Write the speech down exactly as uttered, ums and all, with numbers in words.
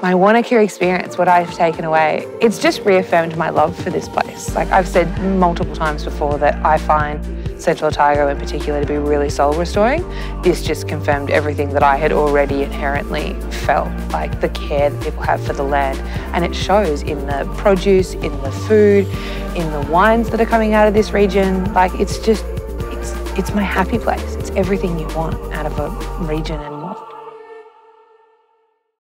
My Wanaka experience, what I've taken away, it's just reaffirmed my love for this place. Like I've said multiple times before that I find Central Otago in particular to be really soul restoring. This just confirmed everything that I had already inherently felt, like the care that people have for the land. And it shows in the produce, in the food, in the wines that are coming out of this region. Like it's just, it's, it's my happy place. It's everything you want out of a region and